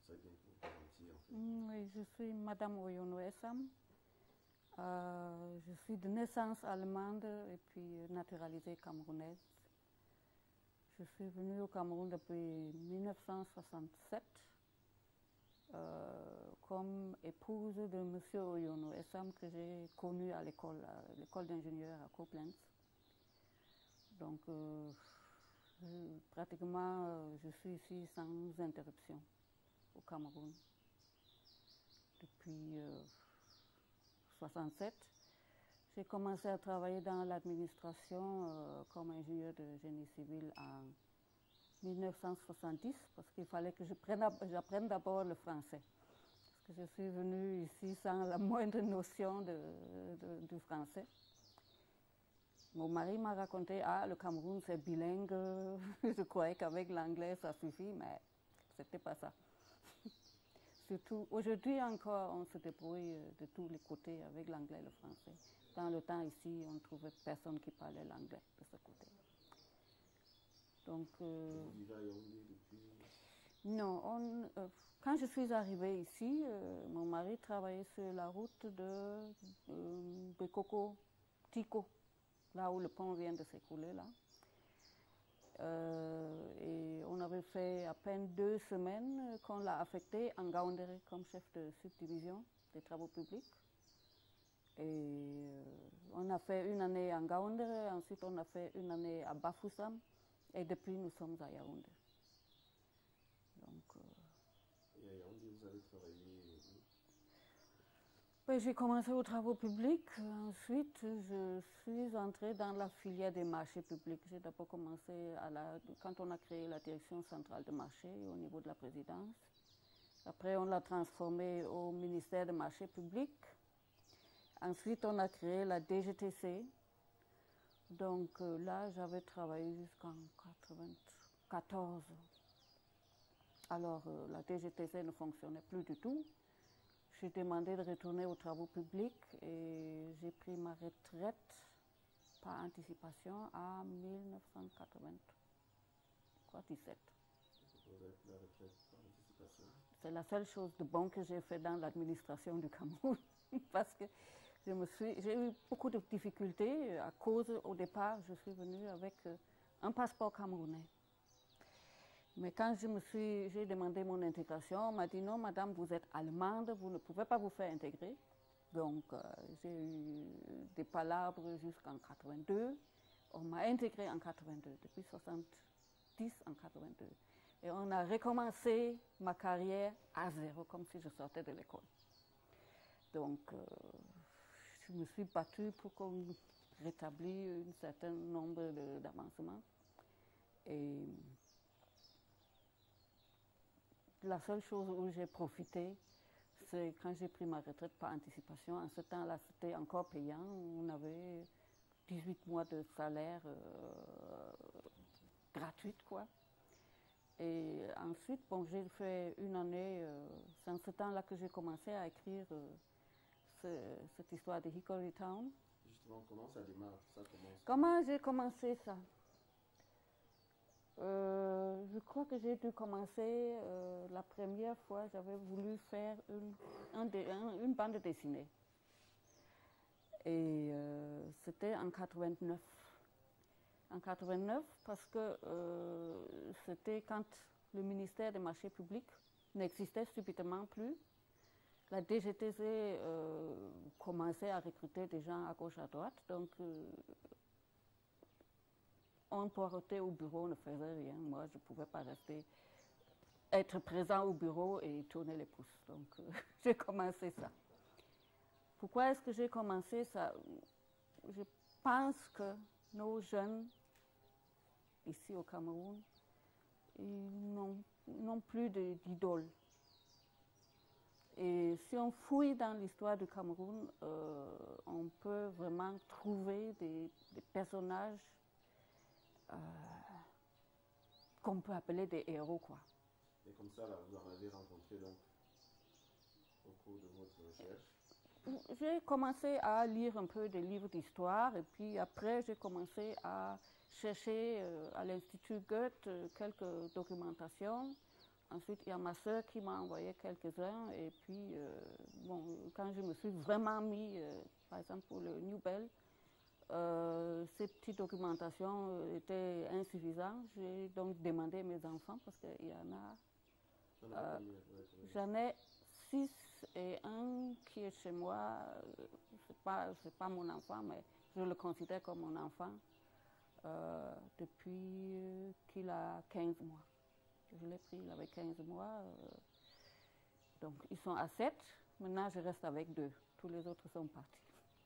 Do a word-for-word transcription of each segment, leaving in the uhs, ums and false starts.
Ça vient pour garantir en fait. Oui, je suis Madame Oyono Essam. Euh, je suis de naissance allemande et puis naturalisée camerounaise. Je suis venue au Cameroun depuis mille neuf cent soixante-sept euh, comme épouse de M. Oyono Essam que j'ai connu à l'école, l'école d'ingénieurs à Koblenz. Donc, euh, je, pratiquement, euh, je suis ici sans interruption au Cameroun depuis mille neuf cent soixante-sept. J'ai commencé à travailler dans l'administration euh, comme ingénieur de génie civil en mille neuf cent soixante-dix parce qu'il fallait que j'apprenne d'abord le français. Parce que je suis venue ici sans la moindre notion de, de, du français. Mon mari m'a raconté, ah, le Cameroun c'est bilingue, je croyais qu'avec l'anglais ça suffit, mais c'était pas ça. Surtout, aujourd'hui encore, on se débrouille de tous les côtés avec l'anglais et le français. Dans le temps ici, on ne trouvait personne qui parlait l'anglais de ce côté. Donc, euh, Vous vivez à Yaoundé depuis? Non, on, euh, quand je suis arrivée ici, euh, mon mari travaillait sur la route de euh, Bekoko, Tiko, là où le pont vient de s'écouler là. Euh, et on avait fait à peine deux semaines qu'on l'a affecté en Gaoundéré comme chef de subdivision des travaux publics. Et euh, on a fait une année en Gaoundéré, ensuite on a fait une année à Bafoussam, et depuis nous sommes à Yaoundé. Donc, euh, et à Yaoundé, vous avez travaillé où? Ben, j'ai commencé aux travaux publics, ensuite je suis entrée dans la filière des marchés publics. J'ai d'abord commencé à la, quand on a créé la direction centrale de marché au niveau de la présidence. Après on l'a transformée au ministère des marchés publics. Ensuite on a créé la D G T C. Donc euh, là j'avais travaillé jusqu'en quatre-vingt-quatorze. Alors euh, la D G T C ne fonctionnait plus du tout. J'ai demandé de retourner aux travaux publics et j'ai pris ma retraite par anticipation en mille neuf cent quatre-vingt-dix-sept. Vous avez pris la retraite par anticipation? C'est la seule chose de bon que j'ai fait dans l'administration du Cameroun parce que je me suis, j'ai eu beaucoup de difficultés à cause, au départ, je suis venue avec un passeport camerounais. Mais quand je me suis, j'ai demandé mon intégration, on m'a dit non, madame, vous êtes allemande, vous ne pouvez pas vous faire intégrer. Donc euh, j'ai eu des palabres jusqu'en quatre-vingt-deux. On m'a intégré en quatre-vingt-deux, depuis soixante-dix en quatre-vingt-deux. Et on a recommencé ma carrière à zéro, comme si je sortais de l'école. Donc euh, je me suis battue pour qu'on rétablisse un certain nombre d'avancements. Et la seule chose où j'ai profité, c'est quand j'ai pris ma retraite par anticipation. En ce temps-là, c'était encore payant. On avait dix-huit mois de salaire euh, gratuit, quoi. Et ensuite, bon, j'ai fait une année, euh, c'est en ce temps-là que j'ai commencé à écrire euh, ce, cette histoire de Hickory Town. Justement, comment ça démarre, tout ça commence? Comment j'ai commencé ça? Euh, je crois que j'ai dû commencer euh, la première fois, j'avais voulu faire une, un un, une bande dessinée. Et euh, c'était en quatre-vingt-neuf. En quatre-vingt-neuf, parce que euh, c'était quand le ministère des marchés publics n'existait subitement plus. La D G T C euh, commençait à recruter des gens à gauche à droite, donc euh, on poireautait au bureau, on ne faisait rien. Moi, je ne pouvais pas rester, être présent au bureau et tourner les pouces. Donc, euh, j'ai commencé ça. Pourquoi est-ce que j'ai commencé ça? Je pense que nos jeunes, ici au Cameroun, ils n'ont plus d'idole. Et si on fouille dans l'histoire du Cameroun, euh, on peut vraiment trouver des, des personnages Euh, qu'on peut appeler des héros, quoi. Et comme ça, là, vous en avez rencontré donc au cours de votre recherche? J'ai commencé à lire un peu des livres d'histoire et puis après j'ai commencé à chercher euh, à l'Institut Goethe euh, quelques documentations. ensuite, il y a ma soeur qui m'a envoyé quelques-uns. Et puis, euh, bon, quand je me suis vraiment mis, euh, par exemple, pour le New Bell, euh, ces petites documentations euh, étaient insuffisantes. J'ai donc demandé à mes enfants, parce qu'il y en a. Euh, J'en ai six et un qui est chez moi. Ce n'est pas, c'est pas mon enfant, mais je le considère comme mon enfant euh, depuis qu'il a quinze mois. Je l'ai pris, il avait quinze mois. Euh, donc, ils sont à sept. Maintenant, je reste avec deux. Tous les autres sont partis.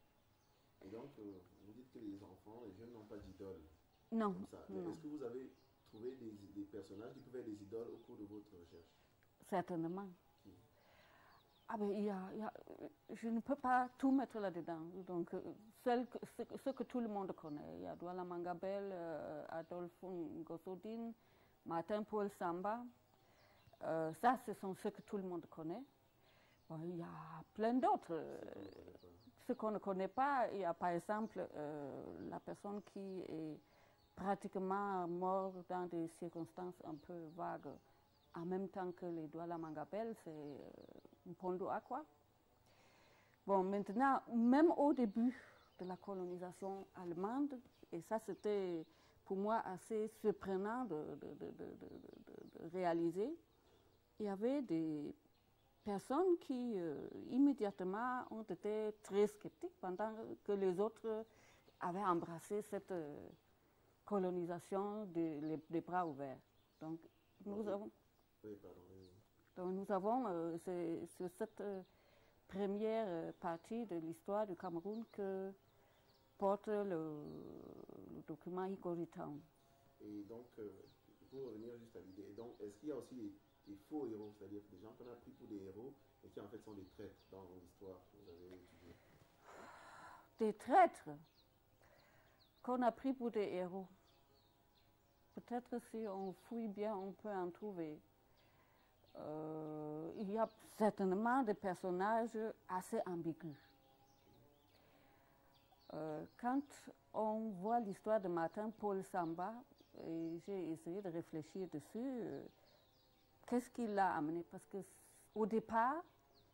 Et donc, euh, vous dites que les enfants, les jeunes n'ont pas d'idole. Non. Est-ce que vous avez trouvé des, des personnages, découvert des idoles au cours de votre recherche? Certainement. Qui? Ah ben, il y a, il y a, je ne peux pas tout mettre là-dedans. Donc, celle que, ce, ce que tout le monde connaît. Il y a Douala Mangabel, euh, Adolphe Ngosodine, Martin Paul Samba. Euh, ça, ce sont ceux que tout le monde connaît. Bon, il y a plein d'autres. Ce qu'on ne connaît pas, il y a par exemple euh, la personne qui est pratiquement morte dans des circonstances un peu vagues, en même temps que les Douala Mangabel, c'est euh, Mpondo Akwa. Bon, maintenant, même au début de la colonisation allemande, et ça c'était pour moi assez surprenant de, de, de, de, de, de réaliser, il y avait des personnes qui euh, immédiatement ont été très sceptiques pendant que les autres avaient embrassé cette euh, colonisation de, les, les bras ouverts. Donc nous avons, oui, pardon, oui. donc, nous avons euh, c'est, c'est cette euh, première euh, partie de l'histoire du Cameroun que porte le, le document Hickory Town. Et donc, euh, pour revenir juste à l'idée, donc est-ce qu'il y a aussi des, des faux héros, c'est-à-dire des gens qu'on a pris pour des héros et qui en fait sont des traîtres dans l'histoire que vous avez étudiée? Des traîtres qu'on a pris pour des héros. Peut-être si on fouille bien, on peut en trouver. Euh, il y a certainement des personnages assez ambigus. Euh, quand on voit l'histoire de Martin Paul Samba, et j'ai essayé de réfléchir dessus, euh, qu'est-ce qui l'a amené? Parce qu'au départ,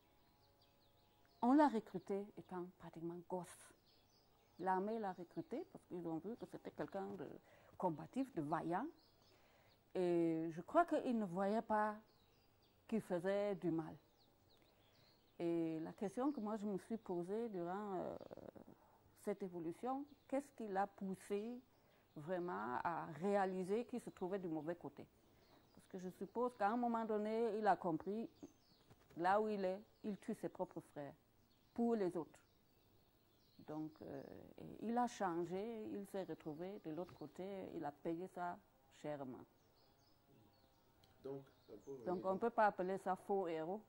on l'a recruté étant pratiquement gosse. L'armée l'a recruté parce qu'ils ont vu que c'était quelqu'un de combatif, de vaillant. Et je crois qu'ils ne voyaient pas qu'il faisait du mal. Et la question que moi je me suis posée durant euh, cette évolution, qu'est-ce qui l'a poussé vraiment à réaliser qu'il se trouvait du mauvais côté? Parce que je suppose qu'à un moment donné, il a compris, là où il est, il tue ses propres frères pour les autres. Donc, euh, il a changé, il s'est retrouvé de l'autre côté, il a payé ça chèrement. Donc, Donc on ne peut pas appeler ça faux héros.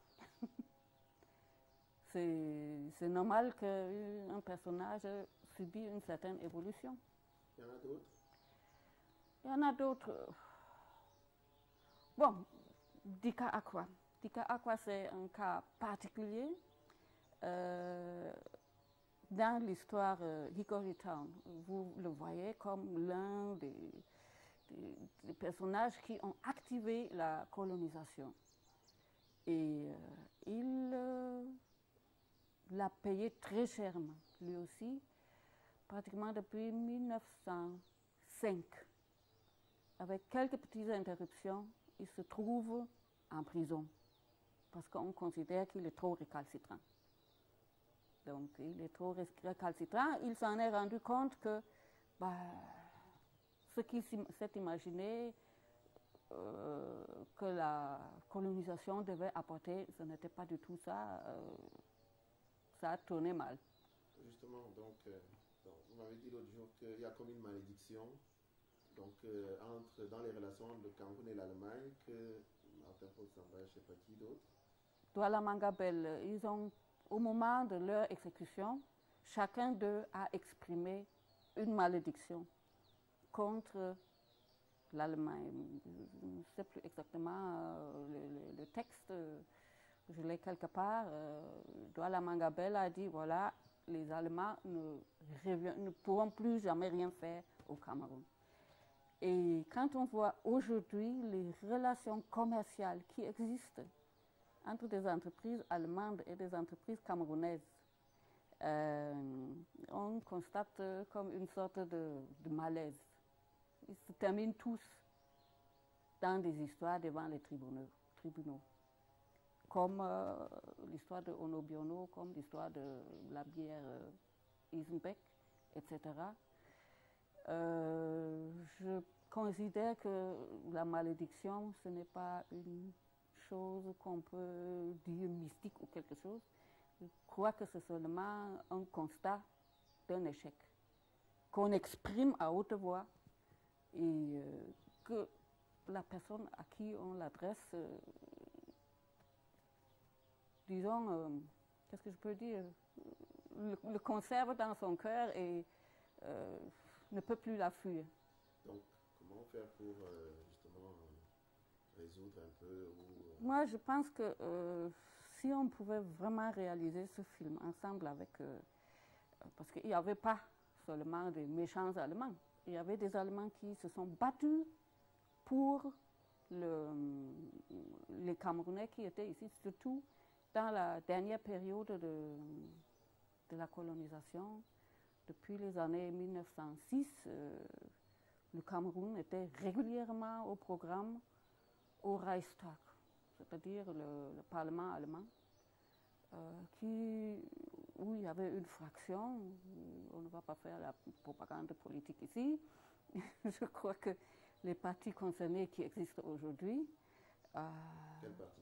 C'est normal qu'un personnage subit une certaine évolution. Il y en a d'autres? Il y en a d'autres. Bon, Dika Akwa. Dika Akwa, c'est un cas particulier. Euh, dans l'histoire euh, Hickory Town, vous le voyez comme l'un des, des, des personnages qui ont activé la colonisation. Et euh, il euh, l'a payé très chèrement, lui aussi, pratiquement depuis mille neuf cent cinq. Avec quelques petites interruptions, il se trouve en prison parce qu'on considère qu'il est trop récalcitrant. Donc, il est trop récalcitrant. Il s'en est rendu compte que bah, ce qu'il s'est imaginé euh, que la colonisation devait apporter, ce n'était pas du tout ça. Euh, ça a tourné mal. Justement, donc, euh, donc vous m'avez dit l'autre jour qu'il y a comme une malédiction donc, euh, entre, dans les relations entre le Cameroun et l'Allemagne, que Martin Paul Samba, je ne sais pas qui d'autre. Douala Mangabel, ils ont, au moment de leur exécution, chacun d'eux a exprimé une malédiction contre l'Allemagne. Je ne sais plus exactement euh, le, le, le texte, euh, je l'ai quelque part. Euh, Douala Mangabel a dit, voilà, les Allemands ne, ne pourront plus jamais rien faire au Cameroun. Et quand on voit aujourd'hui les relations commerciales qui existent entre des entreprises allemandes et des entreprises camerounaises, euh, on constate comme une sorte de, de malaise. Ils se terminent tous dans des histoires devant les tribunaux, tribunaux. Comme euh, l'histoire de Ono Biono, comme l'histoire de la bière euh, Isenbeck, et cetera. Euh, je considère que la malédiction, ce n'est pas une chose qu'on peut dire mystique ou quelque chose. Je crois que c'est seulement un constat d'un échec qu'on exprime à haute voix et euh, que la personne à qui on l'adresse, euh, disons, euh, qu'est-ce que je peux dire, le, le conserve dans son cœur et euh, ne peut plus la fuir. Donc, comment faire pour euh, justement euh, résoudre un peu ou, euh... Moi, je pense que euh, si on pouvait vraiment réaliser ce film ensemble avec... Euh, parce qu'il n'y avait pas seulement des méchants Allemands, il y avait des Allemands qui se sont battus pour le, les Camerounais qui étaient ici, surtout dans la dernière période de, de la colonisation. Depuis les années mille neuf cent six, euh, le Cameroun était régulièrement au programme au Reichstag, c'est-à-dire le, le Parlement allemand, euh, qui, où il y avait une fraction, on ne va pas faire la propagande politique ici, je crois que les partis concernés qui existent aujourd'hui, euh, quel parti?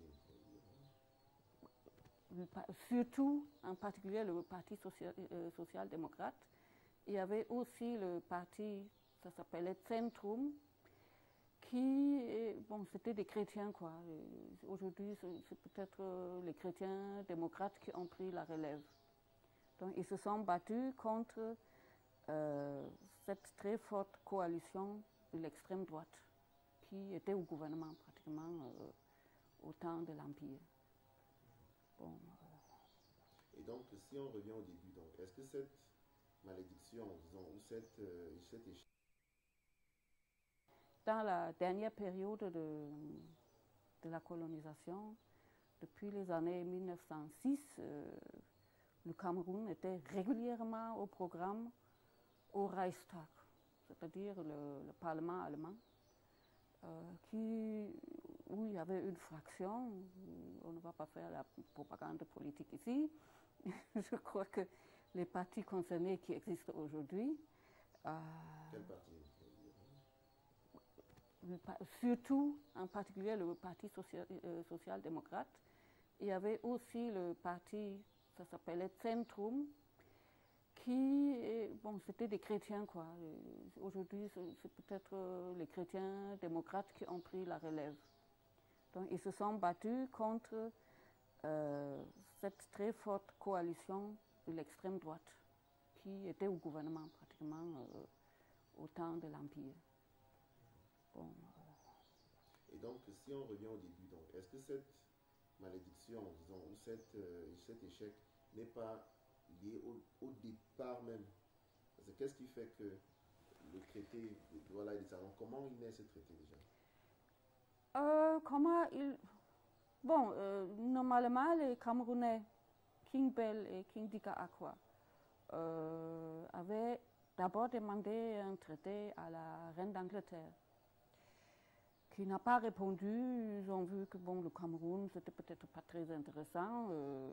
Surtout, en particulier, le Parti social, euh, social-démocrate. Il y avait aussi le parti, ça s'appelait Centrum, qui, bon, c'était des chrétiens, quoi. Aujourd'hui, c'est peut-être les chrétiens démocrates qui ont pris la relève. Donc, ils se sont battus contre euh, cette très forte coalition de l'extrême droite, qui était au gouvernement pratiquement euh, au temps de l'Empire. Bon, euh... Et donc, si on revient au début, donc, est-ce que cette malédiction, disons, ou cette, euh, cet échec... Dans la dernière période de, de la colonisation, depuis les années mille neuf cent six, euh, le Cameroun était régulièrement au programme au Reichstag, c'est-à-dire le, le Parlement allemand, euh, qui, où il y avait une fraction, on ne va pas faire la propagande politique ici, je crois que les partis concernés qui existent aujourd'hui... Euh, Quel parti? Surtout, en particulier, le Parti social, euh, social-démocrate. Il y avait aussi le parti, ça s'appelait Centrum, qui, bon, c'était des chrétiens, quoi. Aujourd'hui, c'est peut-être les chrétiens démocrates qui ont pris la relève. Donc, ils se sont battus contre euh, cette très forte coalition de l'extrême droite, qui était au gouvernement pratiquement euh, au temps de l'Empire. Bon, et donc, si on revient au début, donc, est-ce que cette malédiction, disons, ou cette, euh, cet échec n'est pas lié au, au départ même? Parce que qu'est-ce qui fait que le traité de Douala et des Salons, comment il naît ce traité déjà? euh, Comment il... Bon, euh, normalement, les Camerounais, King Bell et King Dika Akwa, euh, avaient d'abord demandé un traité à la reine d'Angleterre, qui n'a pas répondu. Ils ont vu que bon, le Cameroun, c'était peut-être pas très intéressant. Euh,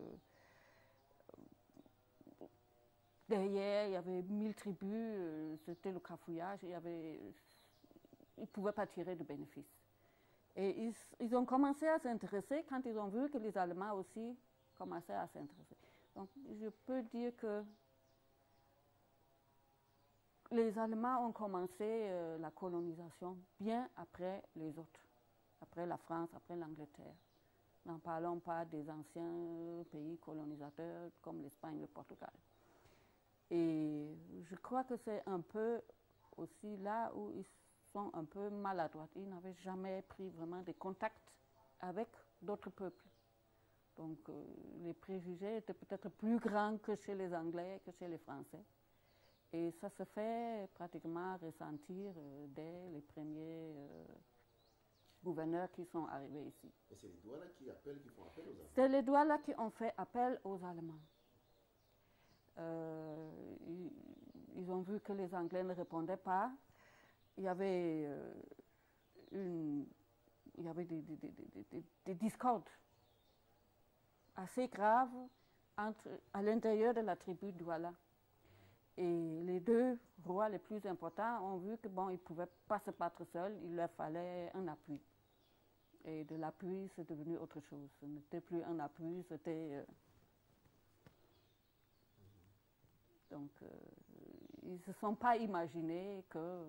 derrière, il y avait mille tribus, euh, c'était le cafouillage, il y avait, ils ne pouvaient pas tirer de bénéfices. Et ils, ils ont commencé à s'intéresser quand ils ont vu que les Allemands aussi commençaient à s'intéresser. Donc, je peux dire que les Allemands ont commencé euh, la colonisation bien après les autres, après la France, après l'Angleterre. N'en parlons pas des anciens pays colonisateurs comme l'Espagne, le Portugal. Et je crois que c'est un peu aussi là où ils sont un peu maladroits. Ils n'avaient jamais pris vraiment des contacts avec d'autres peuples. Donc euh, les préjugés étaient peut-être plus grands que chez les Anglais, que chez les Français. Et ça se fait pratiquement ressentir euh, dès les premiers euh, gouverneurs qui sont arrivés ici. Et c'est les Douala qui appellent, qui font appel aux Allemands. C'est les Douala qui ont fait appel aux Allemands. Euh, ils, ils ont vu que les Anglais ne répondaient pas. Il y avait, euh, une, il y avait des, des, des, des, des discordes assez graves entre, à l'intérieur de la tribu Douala. Et les deux rois les plus importants ont vu que bon, ils ne pouvaient pas se battre seuls, il leur fallait un appui. Et de l'appui, c'est devenu autre chose. Ce n'était plus un appui, c'était... Euh, donc, euh, ils ne se sont pas imaginés que euh,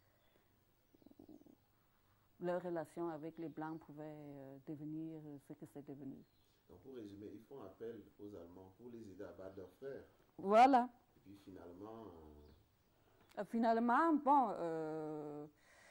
leur relation avec les Blancs pouvait euh, devenir ce que c'est devenu. Donc, pour résumer, ils font appel aux Allemands pour les aider à battre leurs frères. Voilà. Et puis finalement... Euh... Finalement, bon, euh,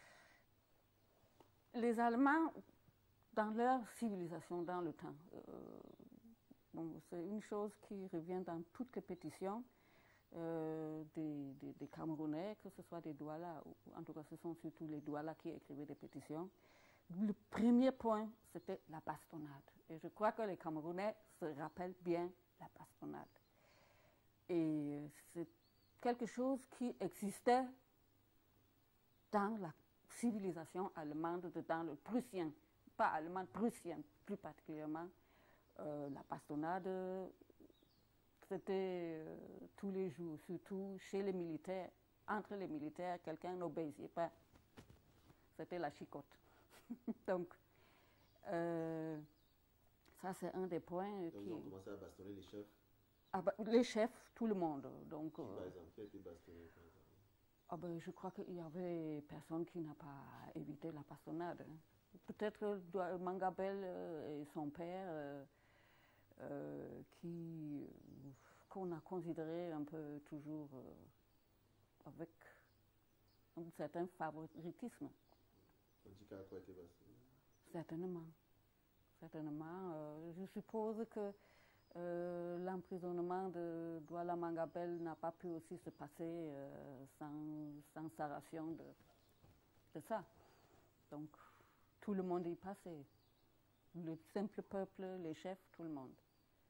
les Allemands, dans leur civilisation, dans le temps, euh, bon, c'est une chose qui revient dans toutes les pétitions euh, des, des, des Camerounais, que ce soit des Douala, ou en tout cas ce sont surtout les Douala qui écrivaient des pétitions. Le premier point, c'était la bastonnade. Et je crois que les Camerounais se rappellent bien la bastonnade. Et c'est quelque chose qui existait dans la civilisation allemande, dans le prussien, pas allemand, prussien plus particulièrement. Euh, la bastonnade, c'était euh, tous les jours, surtout chez les militaires. Entre les militaires, quelqu'un n'obéissait pas. C'était la chicotte. Donc, euh, ça c'est un des points Donc qui... ils ont commencé à bastonner les chefs. Ah bah, les chefs, tout le monde. Donc, Qui, euh, par exemple, qui a été bastonné, par exemple? Ah ben, je crois qu'il y avait personne qui n'a pas évité la bastonnade. Peut-être Mangabel euh, et son père, euh, euh, qui, euh, qu'on a considéré un peu toujours euh, avec un certain favoritisme. On dit qu'à quoi a été bastonné? Certainement. Certainement. Euh, je suppose que euh, l'emprisonnement de Douala Mangabel n'a pas pu aussi se passer euh, sans, sans sa ration de, de ça. Donc, tout le monde y passait. Le simple peuple, les chefs, tout le monde.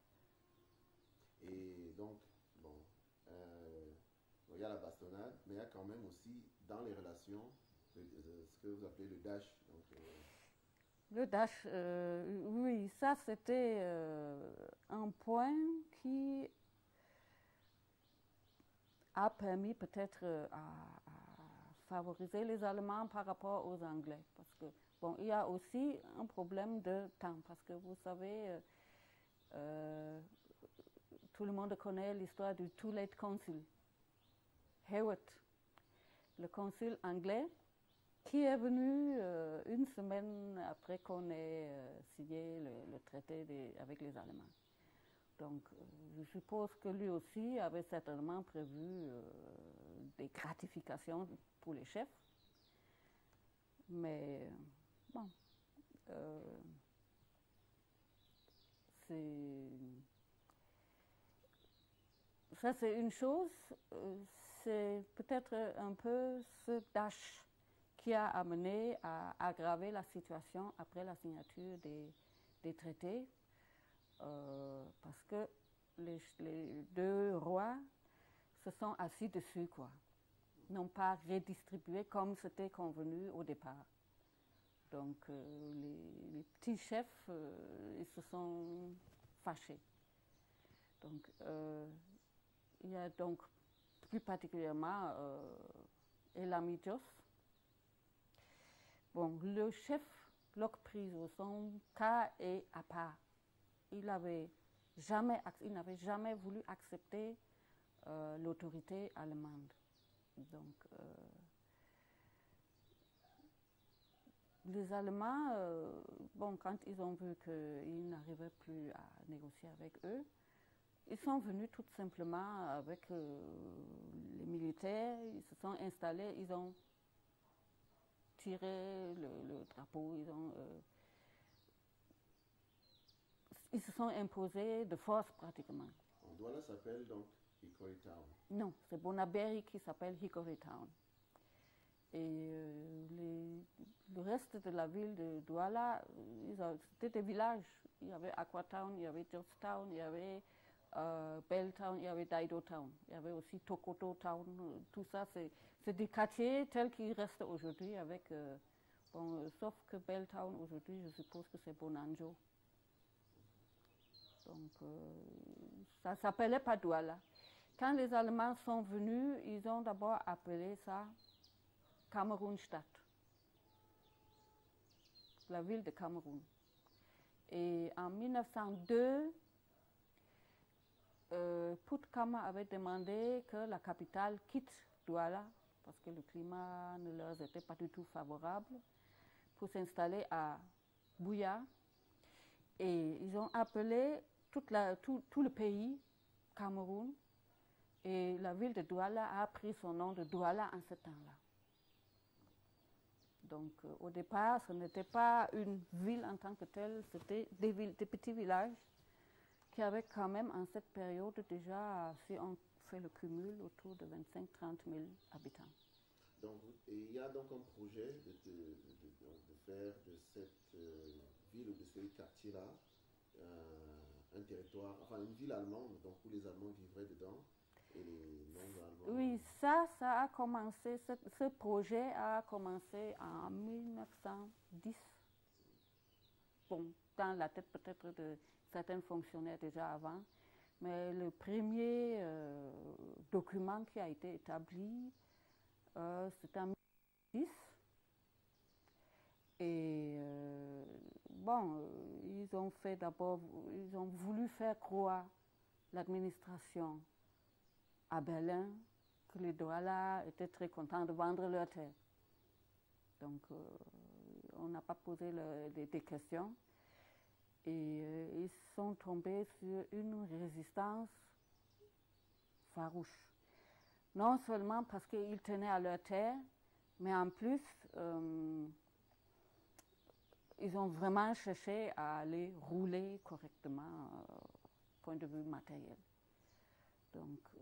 Et donc, bon, euh, bon, il y a la bastonnade, mais il y a quand même aussi, dans les relations, le, le, ce que vous appelez le dash. Donc, euh, Le dash, euh, oui, ça c'était euh, un point qui a permis peut-être à, à favoriser les Allemands par rapport aux Anglais. Parce que, bon, il y a aussi un problème de temps, parce que vous savez, euh, euh, tout le monde connaît l'histoire du Too Late Council. Hewitt, le consul anglais, qui est venu euh, une semaine après qu'on ait euh, signé le, le traité des, avec les Allemands. Donc, euh, je suppose que lui aussi avait certainement prévu euh, des gratifications pour les chefs. Mais, bon, euh, c'est... Ça, c'est une chose. Euh, c'est peut-être un peu ce dash qui a amené à aggraver la situation après la signature des, des traités, euh, parce que les, les deux rois se sont assis dessus, quoi. N'ont pas redistribué comme c'était convenu au départ. Donc, euh, les, les petits chefs, euh, ils se sont fâchés. Donc, euh, il y a donc plus particulièrement euh, Elami Jos. Bon, le chef Locpriso, son cas est à part. Il avait jamais, il n'avait jamais voulu accepter euh, l'autorité allemande. Donc, euh, les Allemands, euh, bon, quand ils ont vu qu'ils n'arrivaient plus à négocier avec eux, ils sont venus tout simplement avec euh, les militaires, ils se sont installés, ils ont tiré le, le drapeau, ils, ont, euh, ils se sont imposés de force pratiquement. Douala s'appelle donc Hickory Town. Non, c'est Bonaberry qui s'appelle Hickory Town. Et euh, les, le reste de la ville de Douala, c'était des villages. Il y avait Aquatown, il y avait Georgetown, il y avait euh, Belltown, il y avait Dido Town. Il y avait aussi Tokoto Town. Tout ça, c'est des quartiers tels qu'ils restent aujourd'hui avec... Euh, bon, euh, sauf que Belltown, aujourd'hui, je suppose que c'est Bonanjo. Donc, euh, ça ne s'appelait pas Douala. Quand les Allemands sont venus, ils ont d'abord appelé ça Camerounstadt, la ville de Cameroun. Et en mille neuf cent deux, euh, Putkama avait demandé que la capitale quitte Douala parce que le climat ne leur était pas du tout favorable pour s'installer à Buea. Et ils ont appelé toute la, tout, tout le pays Cameroun. Et la ville de Douala a pris son nom de Douala en ce temps-là. Donc, euh, au départ, ce n'était pas une ville en tant que telle, c'était des, des petits villages qui avaient quand même, en cette période, déjà, si on fait le cumul, autour de vingt-cinq à trente mille habitants. Donc, il y a donc un projet de, de, de, de, de faire de cette euh, ville ou de ce quartier-là euh, un territoire, enfin une ville allemande, donc où les Allemands vivraient dedans. Et les non-allemands. Oui, ça, ça a commencé, ce, ce projet a commencé en mille neuf cent dix. Bon, dans la tête peut-être de certains fonctionnaires déjà avant, mais le premier euh, document qui a été établi, euh, c'était en mille neuf cent dix. Et euh, bon, ils ont fait d'abord, ils ont voulu faire croire l'administration à Berlin, que les Douala étaient très contents de vendre leur terre. Donc, euh, on n'a pas posé le, des, des questions. Et euh, ils sont tombés sur une résistance farouche. Non seulement parce qu'ils tenaient à leur terre, mais en plus, euh, ils ont vraiment cherché à les rouler correctement, euh, point de vue matériel. Donc, euh,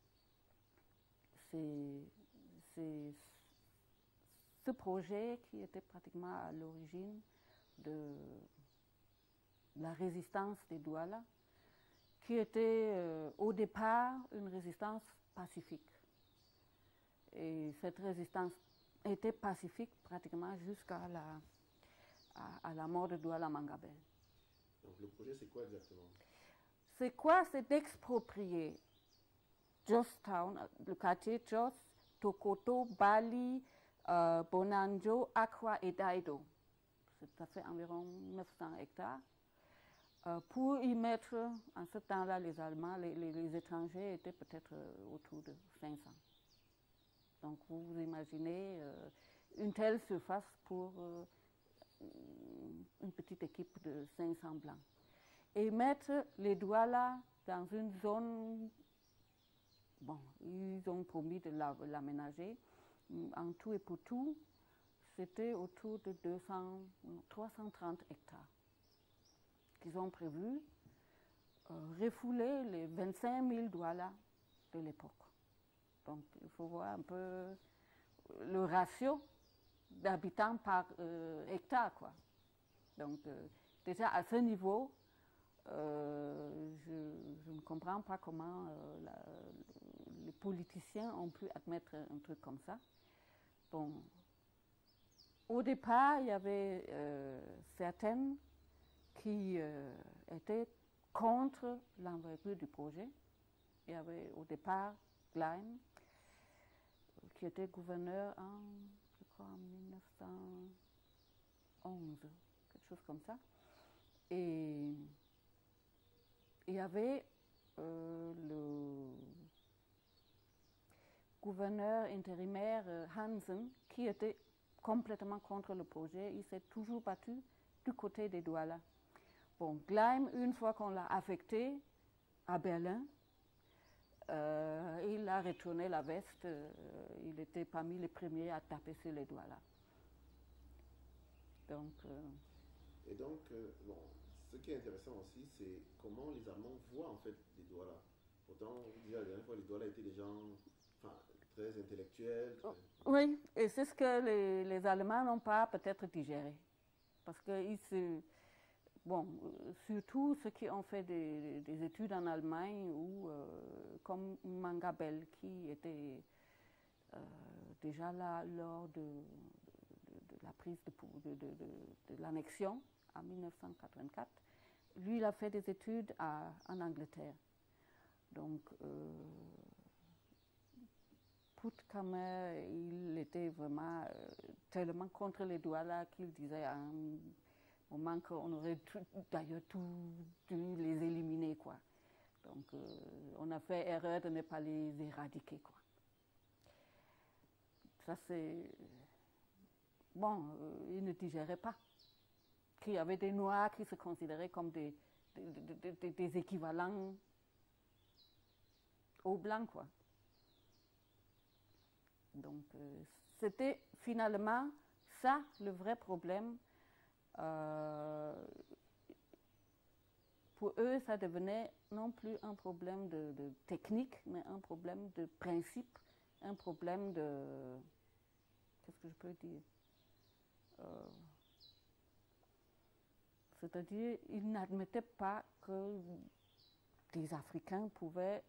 c'est ce projet qui était pratiquement à l'origine de la résistance des Douala, qui était euh, au départ une résistance pacifique. Et cette résistance était pacifique pratiquement jusqu'à la, à, à la mort de Douala Mangabel. Donc le projet, c'est quoi exactement? C'est quoi? C'est d'exproprier Georgetown, le quartier Jos, Tokoto, Bali, euh, Bonanjo, Aqua et Dido. Ça fait environ neuf cents hectares. Euh, pour y mettre, en ce temps-là, les Allemands, les, les, les étrangers étaient peut-être euh, autour de cinq cents. Donc vous vous imaginez euh, une telle surface pour euh, une petite équipe de cinq cents blancs. Et mettre les Douala dans une zone. Bon, ils ont promis de l'aménager. En tout et pour tout, c'était autour de deux cents, trois cent trente hectares qu'ils ont prévu euh, refouler les vingt-cinq mille Douala de l'époque. Donc, il faut voir un peu le ratio d'habitants par euh, hectare, quoi. Donc, euh, déjà à ce niveau, euh, je, je ne comprends pas comment euh, la, les politiciens ont pu admettre un truc comme ça. Bon, au départ, il y avait euh, certaines qui euh, étaient contre l'envergure du projet. Il y avait au départ Gleim, qui était gouverneur en, je crois, en mille neuf cent onze, quelque chose comme ça. Et il y avait euh, le gouverneur intérimaire euh, Hansen qui était complètement contre le projet. Il s'est toujours battu du côté des Douala. Bon, Gleim, une fois qu'on l'a affecté à Berlin, euh, il a retourné la veste. Euh, il était parmi les premiers à taper sur les Douala. Donc, euh, Et donc, euh, bon, ce qui est intéressant aussi, c'est comment les Allemands voient en fait les Douala. Pourtant, vous disiez la dernière fois, les Douala étaient des gens enfin, très intellectuels. Très... Oui, et c'est ce que les, les Allemands n'ont pas peut-être digéré. Parce qu'ils se... Bon, euh, surtout ceux qui ont fait des, des études en Allemagne, ou euh, comme Mangabel, qui était euh, déjà là lors de, de, de la prise de, de, de, de, de l'annexion en mille neuf cent quatre-vingt-quatre. Lui, il a fait des études à, en Angleterre. Donc, euh, Puttkamer, il était vraiment euh, tellement contre les Douala qu'il disait à un moment qu'on aurait d'ailleurs tout dû les éliminer, quoi. Donc, euh, on a fait erreur de ne pas les éradiquer, quoi. Ça, c'est... Bon, euh, il ne digérait pas qu'il y avait des Noirs qui se considéraient comme des, des, des, des, des équivalents aux Blancs, quoi. Donc, euh, c'était finalement ça le vrai problème. Euh, pour eux, ça devenait non plus un problème de, de technique, mais un problème de principe, un problème de... Qu'est-ce que je peux dire euh, C'est-à-dire, ils n'admettaient pas que des Africains pouvaient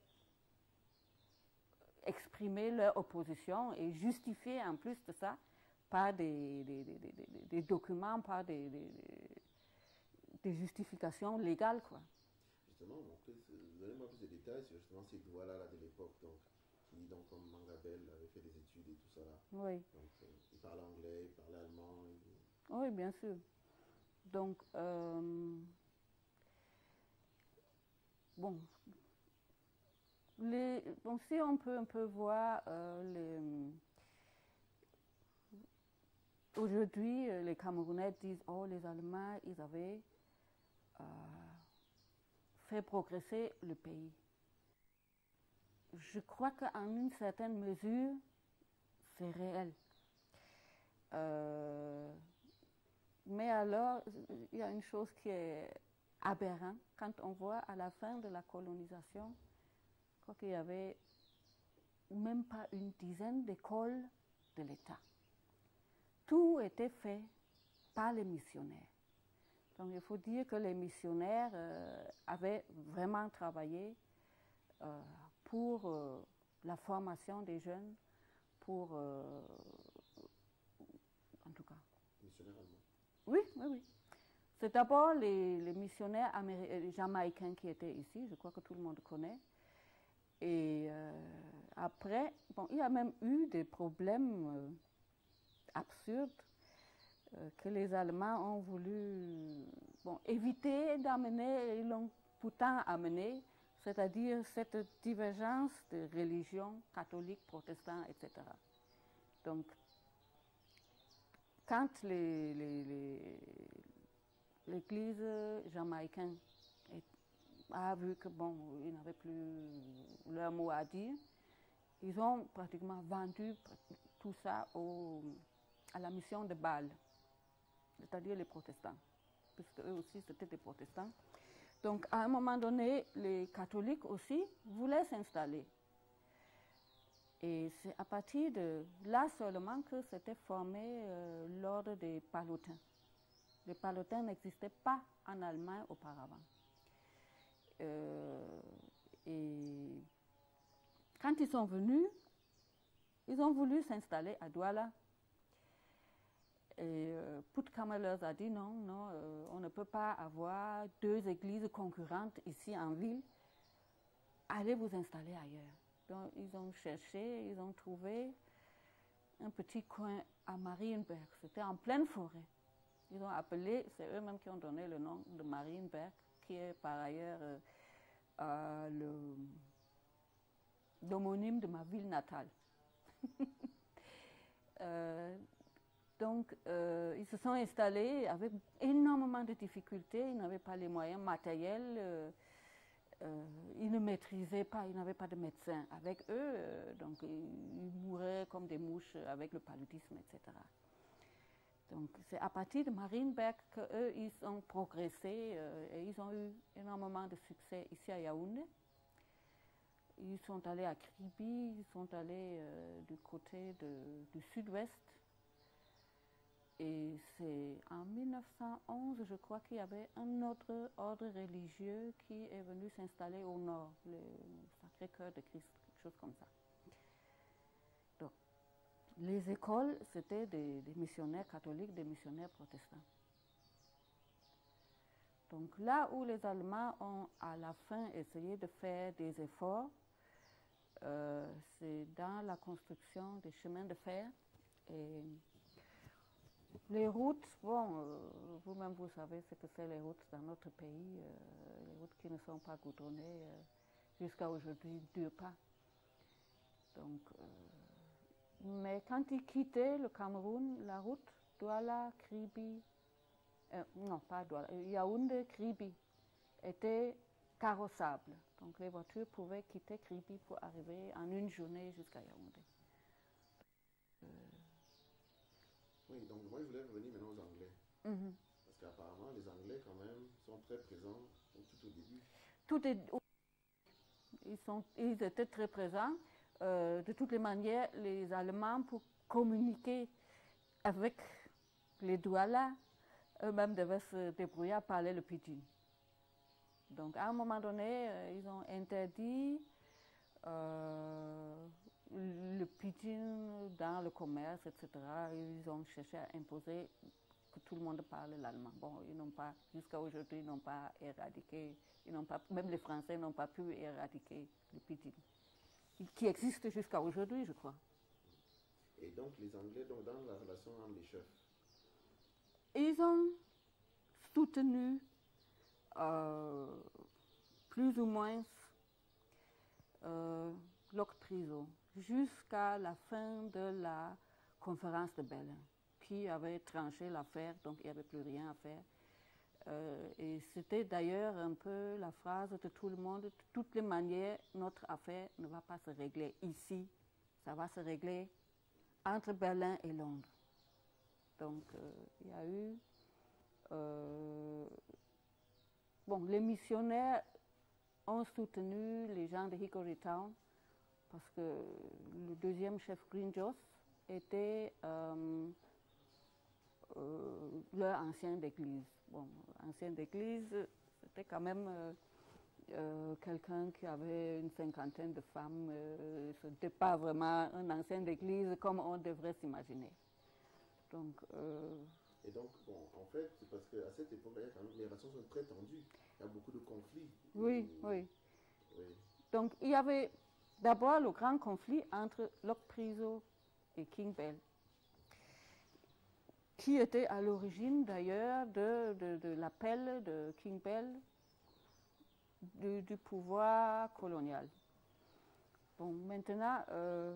exprimer leur opposition et justifier en plus de ça par des, des, des, des, des documents, par des, des, des justifications légales, quoi. Justement, donnez-moi plus de détails sur justement ces Douala-là de l'époque, donc, qui, donc, comme Mangabel avait fait des études et tout ça là. Oui. Donc, euh, il parlait anglais, il parlait allemand. Et... Oui, bien sûr. Donc, euh, bon, les, bon, si on peut un peu voir euh, les... Aujourd'hui, les Camerounais disent, oh, les Allemands, ils avaient euh, fait progresser le pays. Je crois qu'en une certaine mesure, c'est réel. Euh, mais alors, il y a une chose qui est aberrante. Quand on voit à la fin de la colonisation, je crois qu'il y avait même pas une dizaine d'écoles de l'État. Tout était fait par les missionnaires. Donc il faut dire que les missionnaires euh, avaient vraiment travaillé euh, pour euh, la formation des jeunes, pour, euh, en tout cas. Missionnaires allemands. Oui, oui, oui. C'est d'abord les, les missionnaires jamaïcains qui étaient ici, je crois que tout le monde connaît. Et euh, après, bon, il y a même eu des problèmes euh, absurdes euh, que les Allemands ont voulu bon, éviter d'amener, ils l'ont pourtant amené, c'est-à-dire cette divergence de religion catholique, protestant, et cetera. Donc, quand les, les, les, l'Église jamaïcaine a vu que bon, ils n'avaient plus leur mot à dire, ils ont pratiquement vendu tout ça au, à la mission de Bâle, c'est-à-dire les protestants, puisque eux aussi c'était des protestants. Donc à un moment donné, les catholiques aussi voulaient s'installer. Et c'est à partir de là seulement que s'était formé euh, l'ordre des palotins. Les palotins n'existaient pas en Allemagne auparavant. Euh, et quand ils sont venus, ils ont voulu s'installer à Douala. Et euh, Puttkamer leur a dit non, non, euh, on ne peut pas avoir deux églises concurrentes ici en ville. Allez vous installer ailleurs. Donc ils ont cherché, ils ont trouvé un petit coin à Marienberg. C'était en pleine forêt. Ils ont appelé, c'est eux-mêmes qui ont donné le nom de Marienberg, qui est par ailleurs euh, euh, le, l'homonyme de ma ville natale. euh, donc, euh, ils se sont installés avec énormément de difficultés. Ils n'avaient pas les moyens matériels. Euh, euh, ils ne maîtrisaient pas, ils n'avaient pas de médecin avec eux. Euh, donc, ils mouraient comme des mouches avec le paludisme, et cetera. Donc, c'est à partir de Marienberg qu'eux, ils ont progressé euh, et ils ont eu énormément de succès ici à Yaoundé. ils sont allés à Kribi, ils sont allés euh, du côté de, du sud-ouest. Et c'est en mille neuf cent onze, je crois, qu'il y avait un autre ordre religieux qui est venu s'installer au nord, le Sacré-Cœur de Christ, quelque chose comme ça. Donc, les écoles, c'était des, des missionnaires catholiques, des missionnaires protestants. Donc là où les Allemands ont à la fin essayé de faire des efforts, euh, c'est dans la construction des chemins de fer. Et les routes, bon, euh, vous-même vous savez ce que c'est les routes dans notre pays, euh, les routes qui ne sont pas goudronnées, euh, jusqu'à aujourd'hui ne durent pas. Donc, euh, mais quand ils quittaient le Cameroun, la route Douala-Kribi, euh, non pas Douala, Yaoundé-Kribi était carrossable. Donc les voitures pouvaient quitter Kribi pour arriver en une journée jusqu'à Yaoundé. Euh, Oui, donc moi je voulais revenir maintenant aux Anglais. mm-hmm. Parce qu'apparemment les Anglais quand même sont très présents tout au début. Tout est, ils, sont, ils étaient très présents. Euh, de toutes les manières, les Allemands, pour communiquer avec les Douala, eux-mêmes devaient se débrouiller à parler le pidgin. Donc à un moment donné, euh, ils ont interdit euh, le pidgin dans le commerce, et cetera. Ils ont cherché à imposer que tout le monde parle l'allemand. Bon, ils n'ont pas, jusqu'à aujourd'hui, ils n'ont pas éradiqué, ils n'ont pas, même les Français n'ont pas pu éradiquer le pidgin, qui existe jusqu'à aujourd'hui, je crois. Et donc les Anglais, donc, dans la relation entre les chefs, ils ont soutenu euh, plus ou moins euh, Locke-Priso jusqu'à la fin de la conférence de Berlin, qui avait tranché l'affaire, donc il n'y avait plus rien à faire. Euh, et c'était d'ailleurs un peu la phrase de tout le monde: de toutes les manières, notre affaire ne va pas se régler ici, ça va se régler entre Berlin et Londres. Donc euh, il y a eu... Euh, bon, les missionnaires ont soutenu les gens de Hickory Town parce que le deuxième chef, Green Joss, était euh, euh, leur ancien d'église. Bon, ancien d'église, c'était quand même euh, euh, quelqu'un qui avait une cinquantaine de femmes. Euh, ce n'était pas vraiment un ancien d'église comme on devrait s'imaginer. Donc, euh, et donc, bon, en fait, c'est parce qu'à cette époque-là, les relations sont très tendues. Il y a beaucoup de conflits. Oui, et, oui. oui. Donc, il y avait d'abord le grand conflit entre Locke-Priso et King Bell, qui était à l'origine d'ailleurs de, de, de l'appel de King Bell du, du pouvoir colonial. Bon, maintenant, euh,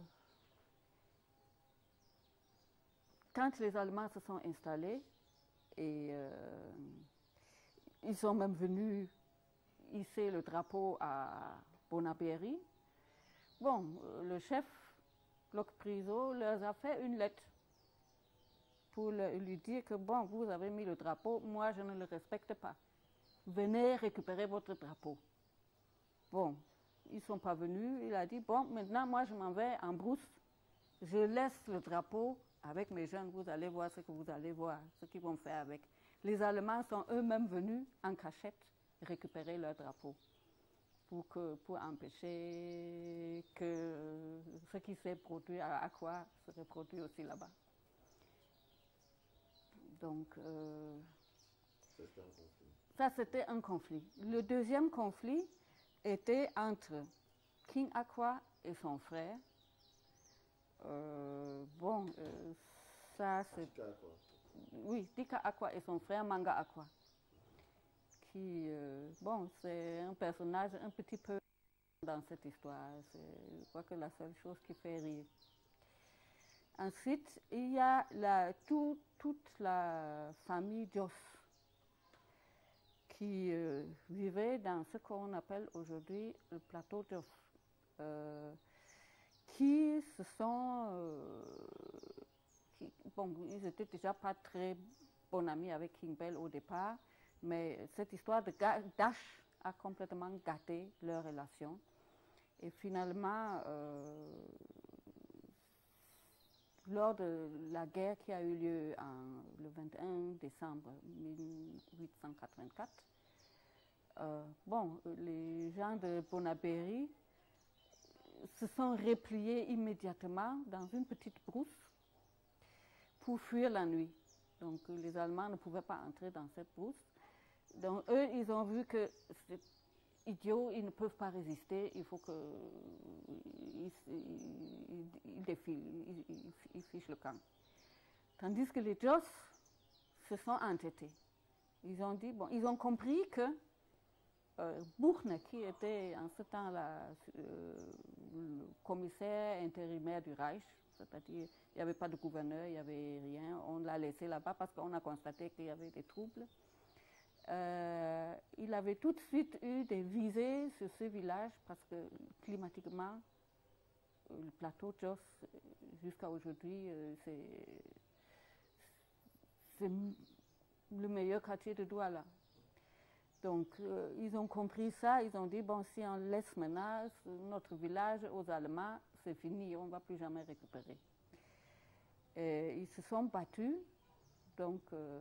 quand les Allemands se sont installés, et euh, ils sont même venus hisser le drapeau à Bonaberry, bon, le chef Locke-Priso leur a fait une lettre pour le, lui dire que, bon, vous avez mis le drapeau, moi je ne le respecte pas. Venez récupérer votre drapeau. Bon, ils ne sont pas venus, il a dit, bon, maintenant moi je m'en vais en brousse, je laisse le drapeau avec mes jeunes, vous allez voir ce que vous allez voir, ce qu'ils vont faire avec. Les Allemands sont eux-mêmes venus en cachette récupérer leur drapeau pour, que, pour empêcher que ce qui s'est produit à Aqua se reproduise aussi là-bas. Donc, euh, ça c'était un conflit. Le deuxième conflit était entre King Aqua et son frère. Euh, bon, euh, ça c'est... Oui, Dika Aqua et son frère Manga Aqua. Qui, euh, bon, c'est un personnage un petit peu dans cette histoire. Je crois que la seule chose qui fait rire. Ensuite, il y a la, tout, toute la famille Joss qui euh, vivait dans ce qu'on appelle aujourd'hui le plateau Joss, euh, qui se sont... Euh, qui, bon, ils n'étaient déjà pas très bons amis avec King Bell au départ, mais cette histoire de Dash a complètement gâté leur relation. Et finalement, euh, lors de la guerre qui a eu lieu en, le vingt et un décembre mille huit cent quatre-vingt-quatre, euh, bon, les gens de Bonabéry se sont repliés immédiatement dans une petite brousse pour fuir la nuit. Donc les Allemands ne pouvaient pas entrer dans cette brousse. Donc eux, ils ont vu que c'est idiot, ils ne peuvent pas résister, il faut qu'ils ils, ils défilent, ils, ils, ils fichent le camp. Tandis que les Joss se sont entêtés. Ils ont dit, bon, ils ont compris que euh, Buchner, qui était en ce temps-là euh, le commissaire intérimaire du Reich, c'est-à-dire il n'y avait pas de gouverneur, il n'y avait rien, on l'a laissé là-bas parce qu'on a constaté qu'il y avait des troubles. Euh, il avait tout de suite eu des visées sur ce village parce que climatiquement, le plateau Joss, jusqu'à aujourd'hui, euh, c'est le meilleur quartier de Douala. Donc, euh, ils ont compris ça, ils ont dit, bon, si on laisse maintenant notre village aux Allemands, c'est fini, on ne va plus jamais récupérer. Et ils se sont battus, donc euh,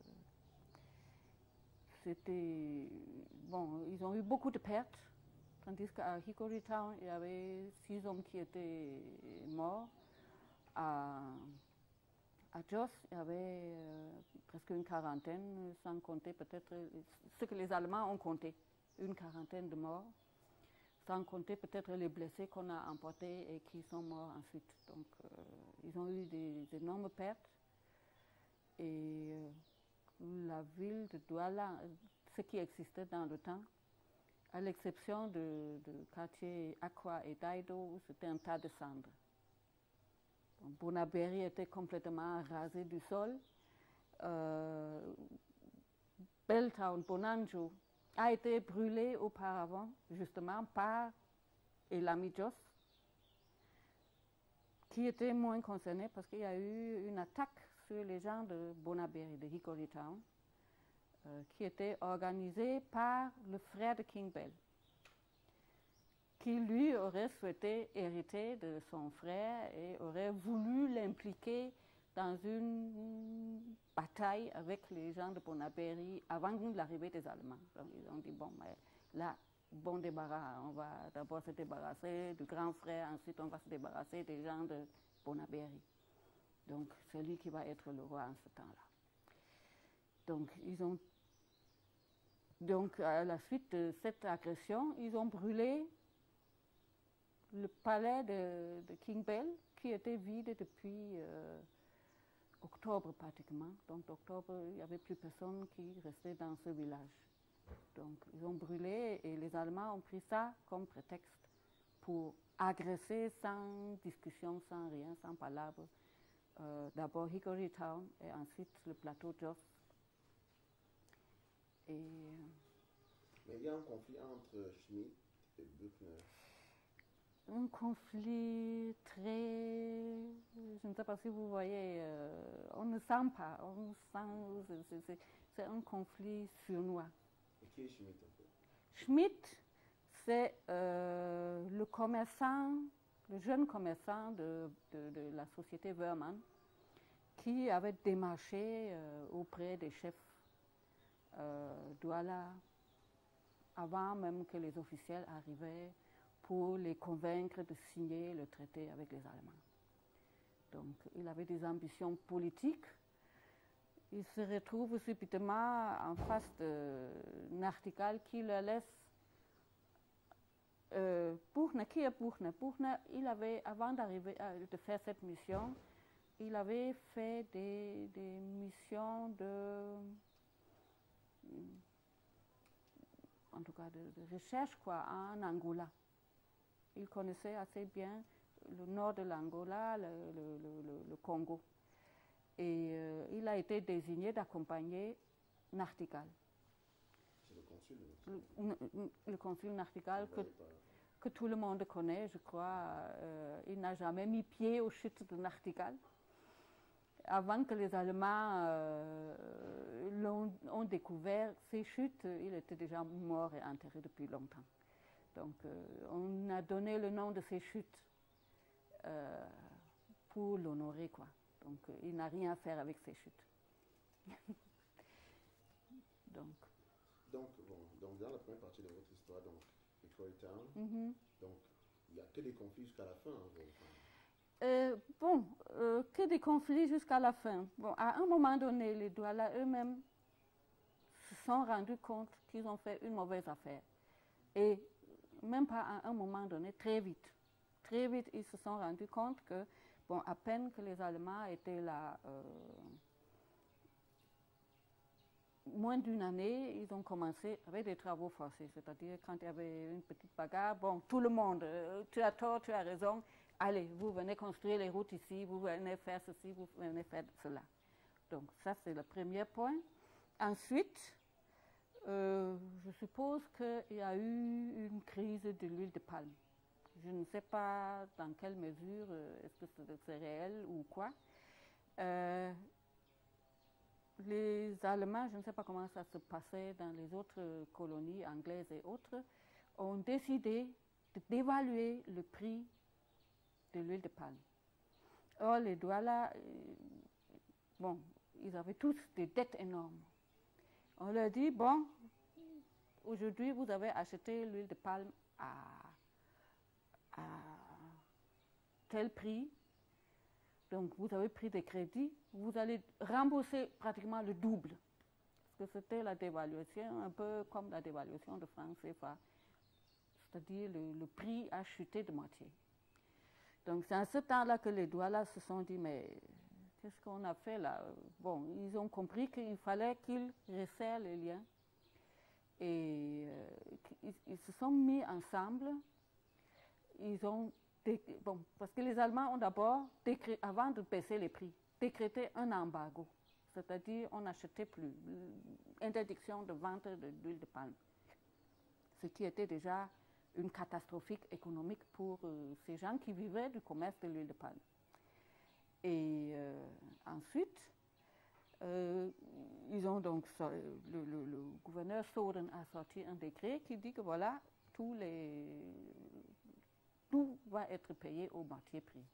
c'était, bon, ils ont eu beaucoup de pertes, tandis qu'à Hickory Town, il y avait six hommes qui étaient morts. À, à Joss, il y avait euh, presque une quarantaine, sans compter peut-être ce que les Allemands ont compté, une quarantaine de morts, sans compter peut-être les blessés qu'on a emportés et qui sont morts ensuite. Donc, euh, ils ont eu des, des énormes pertes. Et euh, la ville de Douala, ce qui existait dans le temps, à l'exception de, de quartiers Aqua et Daido, c'était un tas de cendres. Bonabéry était complètement rasé du sol. Euh, Belltown, Bonanjo, a été brûlé auparavant, justement, par Elami Joss, qui était moins concerné parce qu'il y a eu une attaque sur les gens de Bonabéry, de Hickory Town, euh, qui était organisée par le frère de King Bell, qui lui aurait souhaité hériter de son frère et aurait voulu l'impliquer dans une bataille avec les gens de Bonabéry avant l'arrivée des Allemands. Donc ils ont dit, bon, mais là, bon débarras, on va d'abord se débarrasser du grand frère, ensuite on va se débarrasser des gens de Bonabéry. Donc c'est lui qui va être le roi en ce temps-là. Donc ils ont, donc à la suite de cette agression, ils ont brûlé le palais de, de King Bell, qui était vide depuis euh, octobre pratiquement. Donc octobre, il n'y avait plus personne qui restait dans ce village. Donc ils ont brûlé et les Allemands ont pris ça comme prétexte pour agresser sans discussion, sans rien, sans palabre. Euh, D'abord Hickory Town et ensuite le plateau Joss. Et, euh, Mais il y a un conflit entre Schmidt et Buchner. Un conflit très, je ne sais pas si vous voyez, euh, on ne sent pas, on sent, c'est un conflit sournois. Et qui est Schmidt en fait? Schmidt, c'est euh, le commerçant, le jeune commerçant de, de, de la société Wörmann, qui avait démarché euh, auprès des chefs euh, Douala avant même que les officiels arrivaient, pour les convaincre de signer le traité avec les Allemands. Donc, il avait des ambitions politiques. Il se retrouve subitement en face de Nachtigall qui le laisse. Euh, Buchner, qui est Buchner? Buchner, il avait, avant d'arriver de faire cette mission, il avait fait des, des missions de, en tout cas, de, de recherche quoi, en Angola. Il connaissait assez bien le nord de l'Angola, le, le, le, le Congo. Et euh, il a été désigné d'accompagner Nachtigall. C'est le consul. Le, le consul Nachtigall que, que tout le monde connaît, je crois. Euh, il n'a jamais mis pied aux chutes de Nachtigall. Avant que les Allemands euh, l'ont ont découvert ces chutes, il était déjà mort et enterré depuis longtemps. Donc, euh, on a donné le nom de ces chutes euh, pour l'honorer, quoi. Donc, euh, il n'a rien à faire avec ces chutes. donc. Donc, bon, donc, dans la première partie de votre histoire, donc, Victoria Town, Mm-hmm. donc, il n'y a que des conflits jusqu'à la fin. Hein, bon, enfin. euh, bon euh, que des conflits jusqu'à la fin. Bon, à un moment donné, les Douala eux-mêmes se sont rendus compte qu'ils ont fait une mauvaise affaire. Et même pas à un moment donné, très vite. Très vite, ils se sont rendus compte que, bon, à peine que les Allemands étaient là, euh, moins d'une année, ils ont commencé avec des travaux forcés. C'est-à-dire, quand il y avait une petite bagarre, bon, tout le monde, euh, tu as tort, tu as raison, allez, vous venez construire les routes ici, vous venez faire ceci, vous venez faire cela. Donc, ça, c'est le premier point. Ensuite, Euh, je suppose qu'il y a eu une crise de l'huile de palme. Je ne sais pas dans quelle mesure, euh, est-ce que c'est réel ou quoi. Euh, les Allemands, je ne sais pas comment ça se passait dans les autres colonies anglaises et autres, ont décidé de dévaluer le prix de l'huile de palme. Or, les Douala, euh, bon, ils avaient tous des dettes énormes. On leur dit, bon, aujourd'hui, vous avez acheté l'huile de palme à, à tel prix, donc vous avez pris des crédits, vous allez rembourser pratiquement le double. Parce que c'était la dévaluation, un peu comme la dévaluation de franc C F A. C'est-à-dire le, le prix a chuté de moitié. Donc c'est à ce temps-là que les Douala se sont dit, mais qu'est-ce qu'on a fait là? Bon, ils ont compris qu'il fallait qu'ils resserrent les liens. Et euh, ils, ils se sont mis ensemble. Ils ont, bon, parce que les Allemands ont d'abord, avant de baisser les prix, décrété un embargo. C'est-à-dire, on n'achetait plus. Interdiction de vente de l'huile de palme. Ce qui était déjà une catastrophique économique pour euh, ces gens qui vivaient du commerce de l'huile de palme. Et euh, ensuite, euh, ils ont donc, le, le, le gouverneur Soden a sorti un décret qui dit que voilà, tous les, tout va être payé au moitié prix.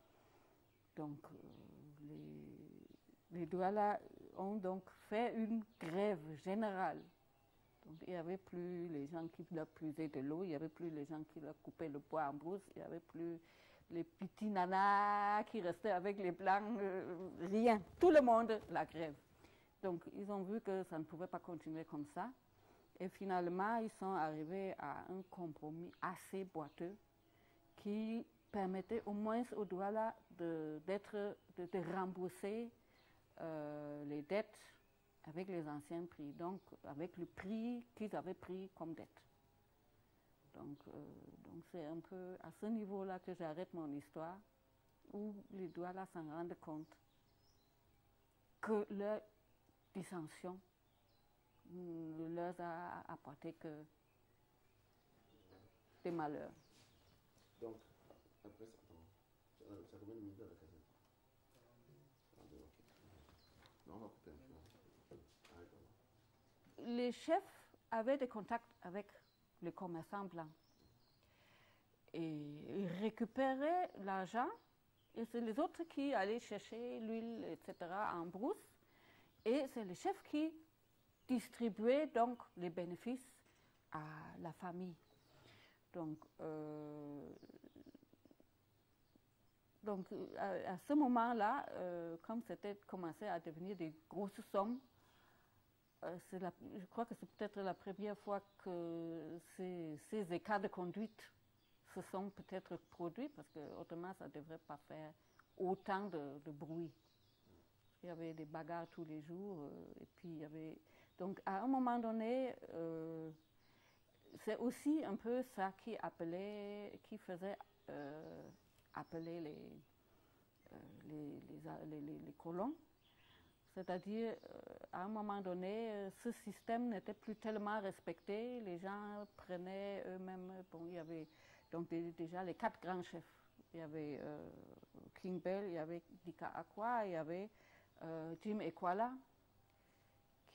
Donc, euh, les, les Douala ont donc fait une grève générale. Donc, il n'y avait plus les gens qui leur puisaient de l'eau, il n'y avait plus les gens qui leur coupaient le bois en brousse, il n'y avait plus les petits nanas qui restaient avec les blancs, euh, rien. Tout le monde, la grève. Donc, ils ont vu que ça ne pouvait pas continuer comme ça. Et finalement, ils sont arrivés à un compromis assez boiteux qui permettait au moins aux Douala de, d'être, de, de rembourser euh, les dettes avec les anciens prix, donc avec le prix qu'ils avaient pris comme dette. Donc, euh, donc c'est un peu à ce niveau-là que j'arrête mon histoire, où les Douala s'en rendent compte que leur dissension ne leur a apporté que des malheurs. Donc, après ça, attends, ça combien de minutes à la casette? Ah, ok. Non, on va couper un peu. Les chefs avaient des contacts avec les commerçants blancs. Et ils récupéraient l'argent, et c'est les autres qui allaient chercher l'huile, et cetera, en brousse. Et c'est les chefs qui distribuaient donc les bénéfices à la famille. Donc, euh, donc à, à ce moment-là, euh, comme c'était commencé à devenir des grosses sommes, euh, c'est la, je crois que c'est peut-être la première fois que ces, ces écarts de conduite se sont peut-être produits, parce que autrement ça ne devrait pas faire autant de, de bruit. Il y avait des bagarres tous les jours, euh, et puis il y avait... Donc à un moment donné, euh, c'est aussi un peu ça qui appelait, qui faisait euh, appeler les, euh, les, les, les, les colons. C'est-à-dire, euh, à un moment donné, euh, ce système n'était plus tellement respecté. Les gens prenaient eux-mêmes, bon, il y avait donc des, déjà les quatre grands chefs. Il y avait euh, King Bell, il y avait Dika Akwa, il y avait euh, Jim Ekwala,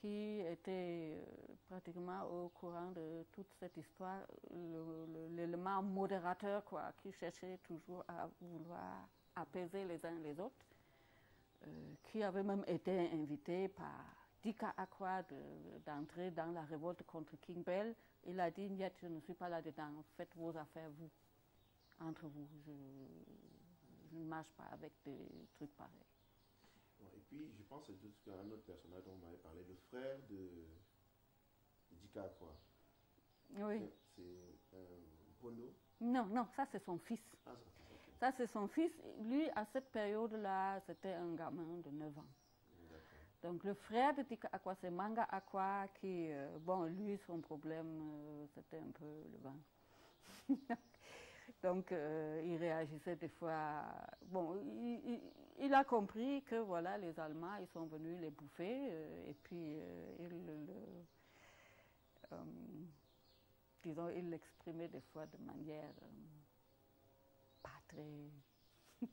qui était euh, pratiquement au courant de toute cette histoire, l'élément modérateur, quoi, qui cherchait toujours à vouloir apaiser les uns les autres, euh, qui avait même été invité par Dika Akwa d'entrer de, dans la révolte contre King Bell. Il a dit, niet, je ne suis pas là-dedans, faites vos affaires, vous, entre vous, je, je ne marche pas avec des trucs pareils. Et puis, je pense à un autre personnage dont on m'avait parlé, le frère de, de Dika Akwa. Oui. C'est euh, Pono. Non, non, ça c'est son fils. Ah, son fils, okay. Ça c'est son fils. Lui, à cette période-là, c'était un gamin de neuf ans. Donc le frère de Dika Akwa, c'est Manga Akwa, qui, euh, bon, lui, son problème, euh, c'était un peu le vin. Donc euh, il réagissait des fois, bon, il, il, il a compris que voilà, les Allemands, ils sont venus les bouffer, euh, et puis euh, il le, euh, disons, il l'exprimait des fois de manière euh, pas très...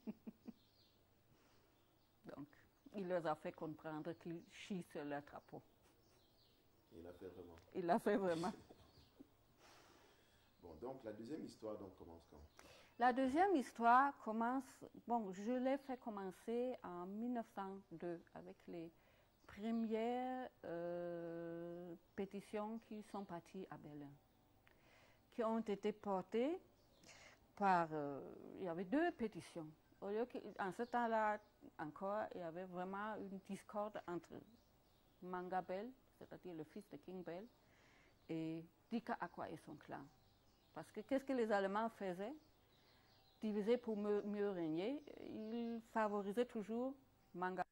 Donc, il leur a fait comprendre qu'ils chient sur leur drapeau. Il l'a fait vraiment. Il l'a fait vraiment. Bon, donc la deuxième histoire donc, commence quand? La deuxième histoire commence, bon, je l'ai fait commencer en mille neuf cent deux avec les premières euh, pétitions qui sont parties à Berlin, qui ont été portées par, euh, il y avait deux pétitions. Au lieu qu'en ce temps-là, encore, il y avait vraiment une discorde entre Manga Bell, c'est-à-dire le fils de King Bell, et Dika Akwa et son clan. Parce que qu'est-ce que les Allemands faisaient? Diviser pour mieux, mieux régner, ils favorisaient toujours Manga